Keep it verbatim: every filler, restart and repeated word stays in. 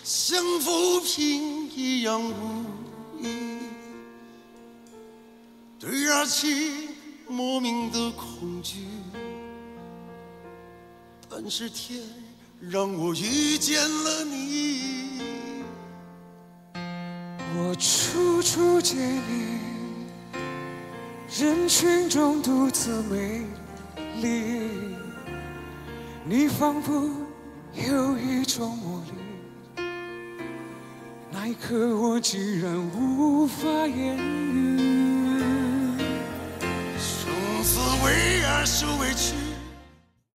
像浮萍一样无依，对爱情莫名的恐惧。但是天让我遇见了你， 我处处见你，人群中独自美丽，你仿佛有一种魔力。那一刻，我竟然无法言语。 生死为爱受委屈，